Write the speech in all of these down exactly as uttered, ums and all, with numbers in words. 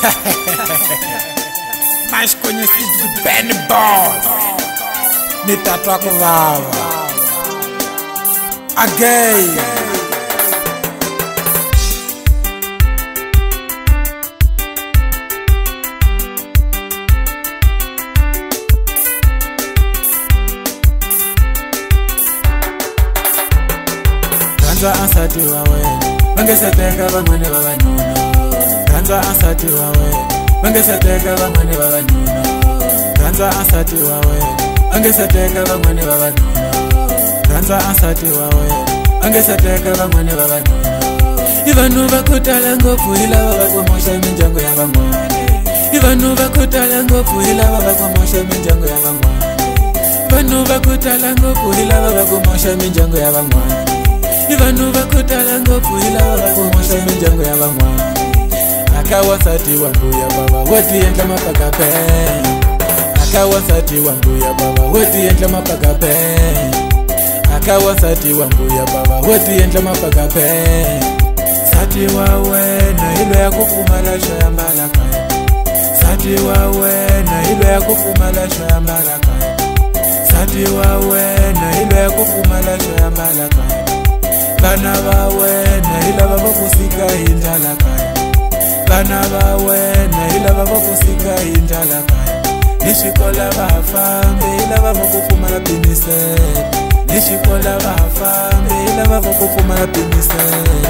mais conhecido de Benny Boss, me tatuar com lava, a gay. Ganza ansati wawe, bangeseteka bamwane babanuna. Ganza ansati wawe, bangeseteka bamwane babanuna. Ganza ansati wawe, bangeseteka bamwane babanuna. Ganza ansati wawe, bangeseteka bamwane babanuna. Ivanu bakutala ngofu ilaba bakomosha iminjango yabangwane. Ivanu bakutala ngofu ilaba bakomosha iminjango yabangwane. Ivanu bakutala ngofu ilaba bakomosha iminjango yabangwane. Ivanu bakutala ngofu ilaba bakomosha iminjango yabangwane. Akawasati wambuya baba weti yendla mapaka pe. Akawasati wambuya baba weti yendla mapaka pe. Akawasati wambuya baba weti yendla mapaka pe. Sati wawe na ilo ya kufumala shambala kaya. Sati wawe na ilo ya kufumala shambala kaya. Sati wawe na ilo ya kufumala shambala kaya. Bana bawe na ilo babakusika indala kaya. Bana bawe na ilo babakusika indala kaya. Nishikola bafambe ilo babakufumala pinise. Nishikola bafambe ilo babakufumala pinise.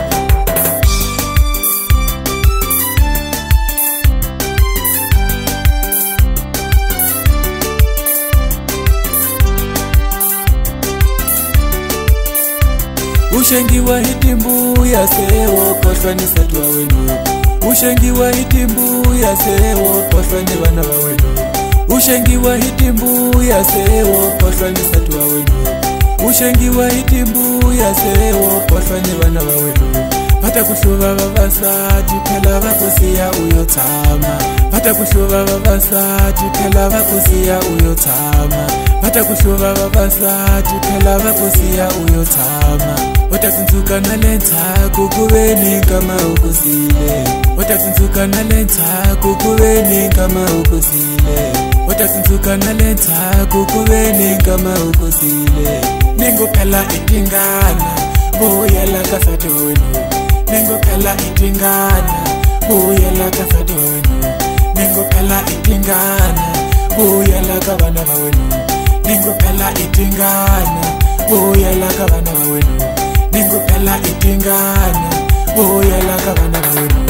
Ushengi wa hitimbu ya sewo koshwa ni satwa wenu. Ushengi wa hitimbu ya sewo koshwa ni wana wa wenu. Ushengi wa hitimbu ya sewo koshwa ni satwa wenu. Ushengi wa hitimbu ya sewo koshwa ni wana wa wenu. Pata kushuba babasati pela bakusiya uyotama. Pata kushuba babasati pela bakusiya uyotama. Pata kushuba babasati pela bakusiya uyotama. Watakunzuka na lenta kukuweni kama ukusile. Watakunzuka na lenta kukuweni kama ukusile. Watakunzuka na lenta kukuweni kama ukusile. Nengo pela itingana boya la kasato wenu. Nengo pela itingana boya la kasato wenu. Nengo pela itingana boya la kabana wenu. Nengo pela itingana boya la kabana wenu. Nengo pela itingana boya la kabana wenu.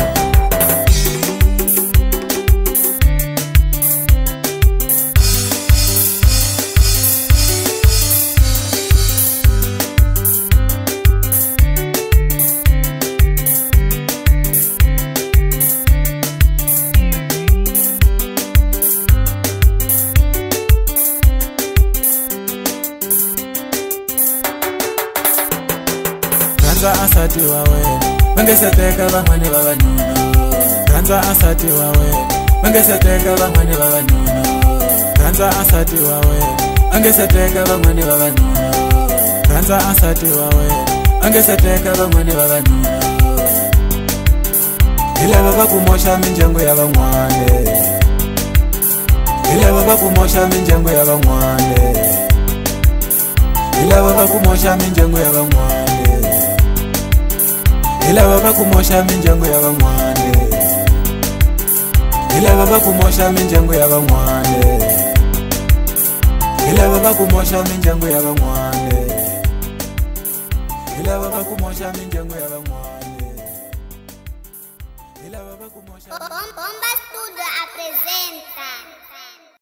Ganza ansati wawe, bangeseteka bamwane babanuna. Ganza ansati wawe, bangeseteka bamwane babanuna. Ganza ansati wawe, bangeseteka bamwane babanuna. Ganza ansati wawe, bangeseteka bamwane babanuna. Ilaba bakumosha minjango yabangwane. Ilaba bakumosha minjango yabangwane. Ilaba bakumosha minjango yabangwane. Ilaba bakumosha minjango yabangwane. Ilaba bakumosha minjango yabangwane. Ilaba bakumosha minjango yabangwane. Ilaba bakumosha minjango yabangwane. Ilaba bakumosha. Bomba Studio apresenta